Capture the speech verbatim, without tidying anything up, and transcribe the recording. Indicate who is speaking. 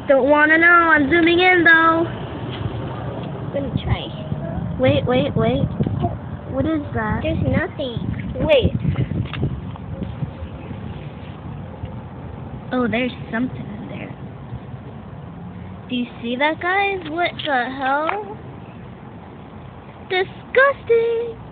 Speaker 1: Don't want to know. I'm zooming in, though.
Speaker 2: I'm gonna try.
Speaker 1: Wait, wait, wait. What is that?
Speaker 2: There's nothing. Wait.
Speaker 1: Oh, there's something in there. Do you see that, guys? What the hell? Disgusting!